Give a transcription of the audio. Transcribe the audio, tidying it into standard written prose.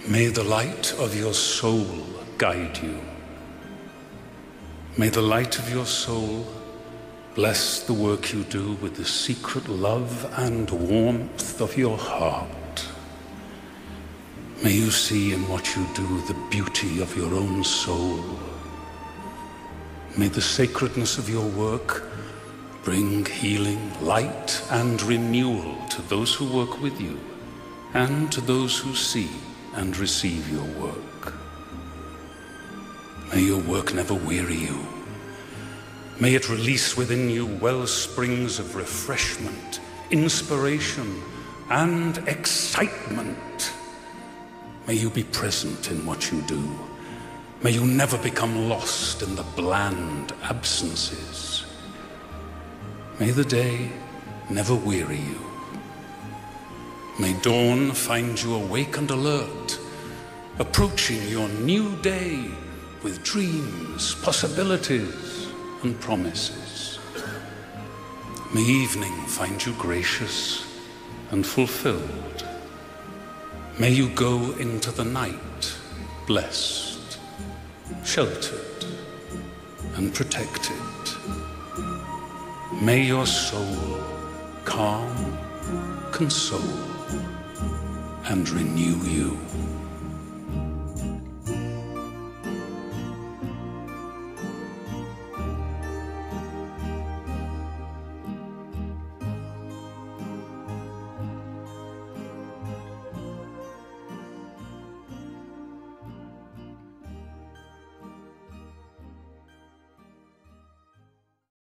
May the light of your soul guide you. May the light of your soul bless the work you do with the secret love and warmth of your heart. May you see in what you do the beauty of your own soul. May the sacredness of your work bring healing, light, and renewal to those who work with you and to those who see and receive your work. May your work never weary you. May it release within you well springs of refreshment, inspiration, and excitement. May you be present in what you do. May you never become lost in the bland absences. May the day never weary you. May dawn find you awake and alert, approaching your new day with dreams, possibilities, and promises. May evening find you gracious and fulfilled. May you go into the night blessed, sheltered, and protected. May your soul calm, console, and renew you.